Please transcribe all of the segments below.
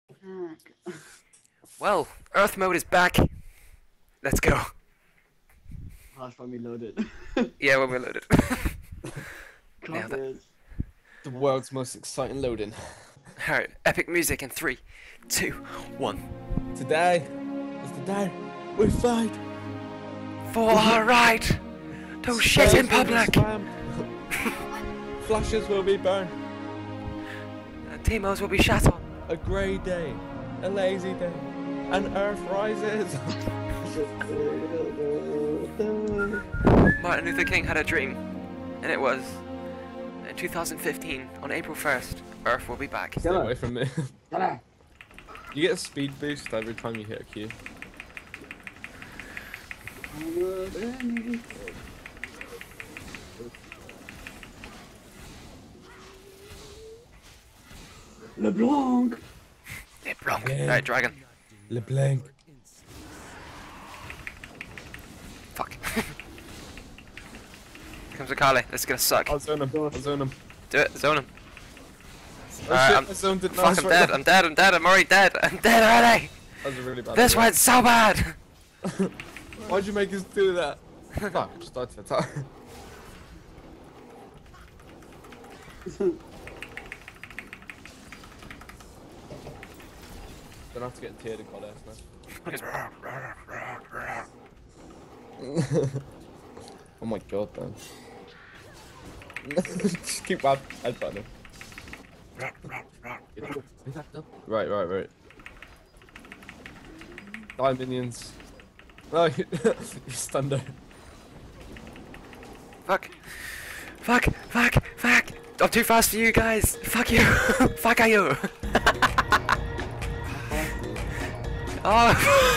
Well, Earth mode is back. Let's go. Last time we loaded. Yeah, when we're loaded. Nailed it. The world's most exciting loading. Alright, epic music in 3, 2, 1. Today is the day we fight For our right to shit in public. Flashes will be burned. Timos will be shat on. A grey day, a lazy day, and Earth rises. Martin Luther King had a dream, and it was in 2015 on April 1st. Earth will be back. Stay away from me. You get a speed boost every time you hit a Q. LeBlanc! LeBlanc. Yeah. Alright, dragon. LeBlanc. Fuck. Here comes Akali. This is gonna suck. I'll zone him. I'll zone him. Do it. Zone him. Oh Alright, shit, I zoned it. fuck, I'm dead. I'm dead. I'm dead. I'm already dead. I'm dead already. That was a really bad This idea. went so bad. Why'd you make us do that? Fuck, just died to attack. Don't have to get tiered and goddess now. Oh my god, man. Just keep headbutting. Right. Die, minions. No, you stunned her. Fuck. I'm too fast for you guys. Fuck you. Fuck you. Oh.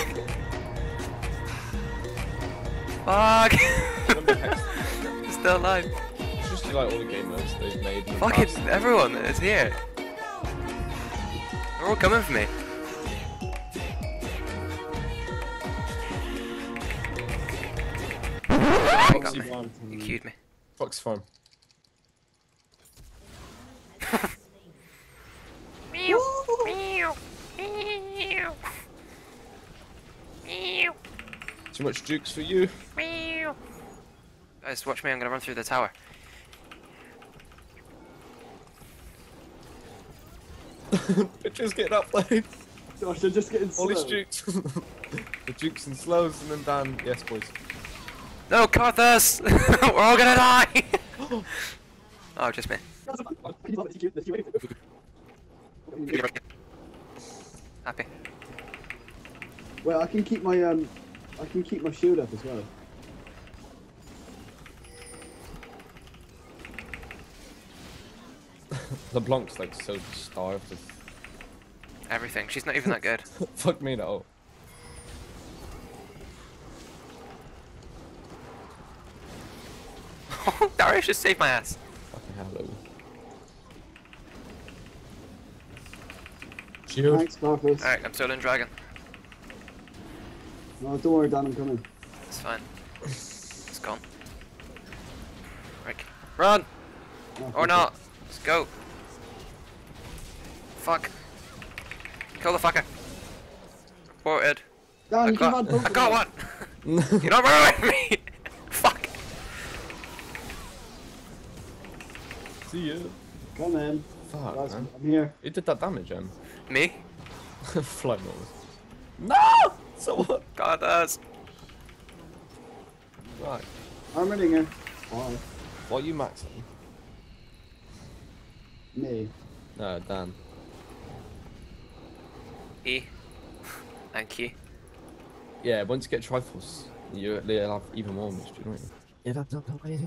Fuck. Still alive. It's just like all the game modes they've made. in the Fucking past. everyone is here. They're all coming for me. You got me. You cued me. Fox Farm. Too much jukes for you. Guys, watch me. I'm gonna run through the tower. Bitches getting upplayed. Gosh, they're just getting All these slow. jukes. The jukes and slows and then down. Yes, boys. No, Carthus! We're all gonna die! Oh, just me. Happy. Well, I can keep my shield up as well. LeBlanc's like so starved of Everything. She's not even that good. fuck me no. Darius just saved my ass. Fucking hello. Shield. Thanks, Marcus. Alright, I'm still in dragon. No, don't worry, Dan, I'm coming. It's fine. It's gone. Rick. Run! Oh, Or not! Let's go! Fuck. Kill the fucker. Reported. Dan, I you got, had both I of got them. one! You're not running away from me! Fuck! See you. Come in. Fuck, Guys, man. I'm here. Who did that damage, Em? Me? Flight noise. No! So what? God does. Right. I'm ready here. Why? What are you maxing? Me. No, Dan. E. And Q. Yeah, once you get trifles, you'll have even more mystery, don't you? Yeah, that's not crazy.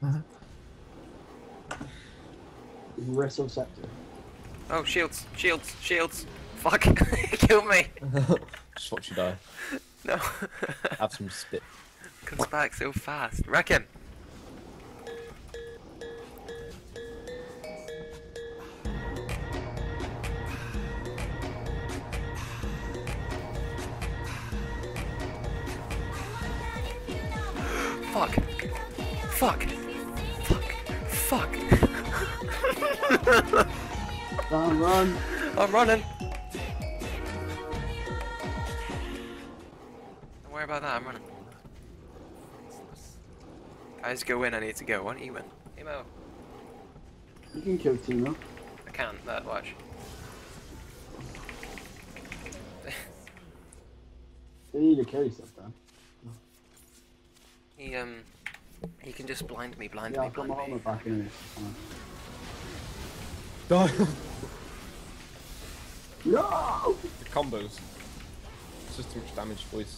Wrestle Scepter. Oh, shields. Fuck. He killed me. Just watch you die. No. Have some spit. Comes back so fast. Wreck him. Fuck. Dan, run. I'm running. worry about that, I'm running. Guys, go in, I need to go. Why don't you win? Hey Mo. You can kill Timo. I can't, watch. You need to kill yourself, Dan. He can just blind me, Yeah, I've got my armor back in it. Die! No! The combos. It's just too much damage, boys.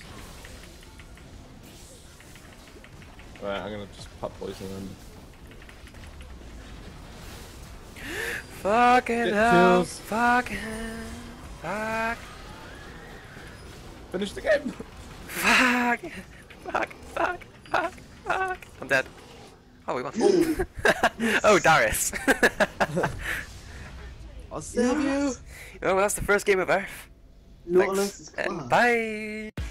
Right, I'm gonna just pop poison on. Fucking Get hell! kills. Fucking fuck! Finish the game! Fuck! Fuck! Fuck! Fuck! Fuck! I'm dead. Oh, we won. Oh, Darius. I'll save you! Oh, well, that's the first game of Earth. Nautilus is And class. bye!